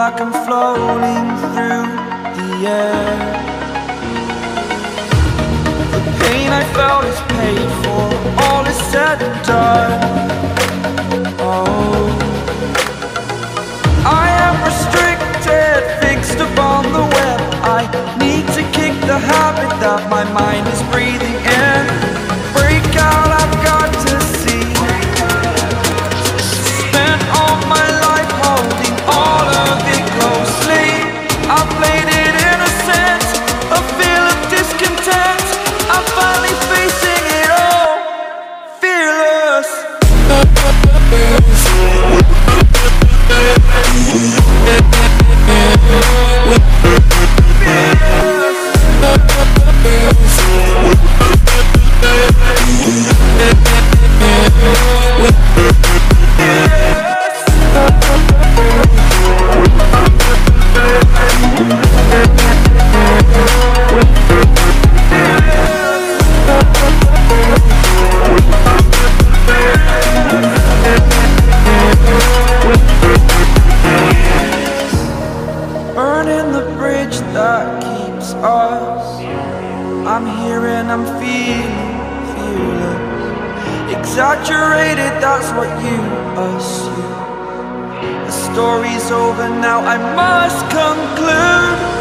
like I'm floating through the air. The pain I felt is paid for, all is said and done. Oh, I am restricted, fixed upon the web. I need to kick the habit that my mind is breathing in. Break out, I've got to see. Spent all my life holding all of it closely. I played it innocent, a feel of discontent. I'm finally facing it all, fearless. Burning the bridge that keeps us. I'm here and I'm feeling fearless. Exaggerated, that's what you assume. The story's over now, I must conclude.